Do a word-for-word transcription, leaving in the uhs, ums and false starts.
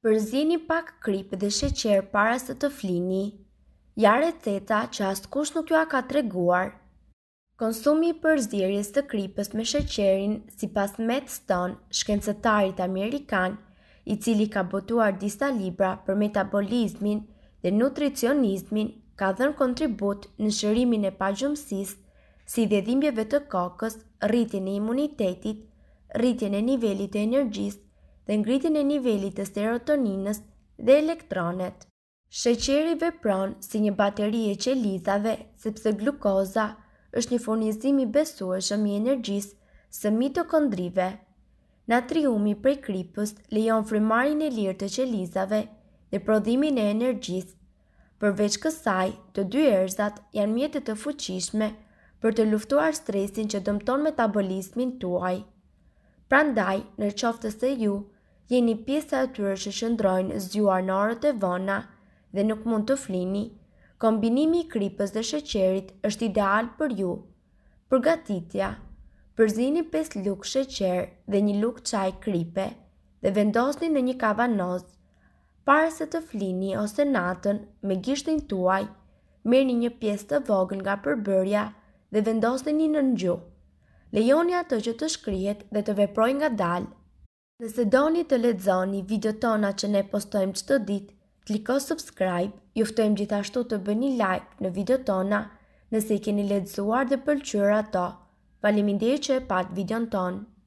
Përzini pak kripë dhe sheqer para se të flini. Ja receta që askush nuk ju a ka treguar. Konsumi i përzierjes të kripës me sheqerin sipas Matt Stone, shkencëtarit amerikan, i cili ka botuar disa libra për metabolizmin dhe nutricionizmin, ka dhënë kontribut në shërimin e pagjumësisë, si dhe dhimbjeve të kokës, rritjen e imunitetit, rritjen e nivelit të energjisë dhe ngritjen e nivelit të serotoninës dhe elektronet. Sheqeri vepron si një bateri e qelizave sepse glukoza është një furnizim i besueshëm i energjisë së mitokondrive. Natriumi prej kripës lejon frymarrjen e lirë të qelizave dhe prodhimin e energjisë. Përveç kësaj, të dy erëzat janë mjete të fuqishme për të luftuar stresin që dëmton metabolizmin tuaj. Prandaj, në qoftë se ju jeni pjesë e atyre që qëndrojnë zgjuar në orët e vona dhe nuk mund të flini, kombinimi i kripës dhe sheqerit është ideal për ju. Përgatitja: përzini pesë lugë sheqer dhe një lugë çaj kripe dhe vendosni në një kavanoz. Para se të flini ose natën me gishtin tuaj, merrni një pjesë të vogël nga përbërja dhe vendosni në gjuhë. Lejoni atë që të shkrihet dhe të veprojë ngadalë. Nëse doni të lexoni videot tona që ne postojmë çdo ditë, kliko subscribe. Ju ftojmë gjithashtu të bëni like në videot tona nëse i keni lexuar dhe pëlqyer ato. Faleminderit që e pat videon ton.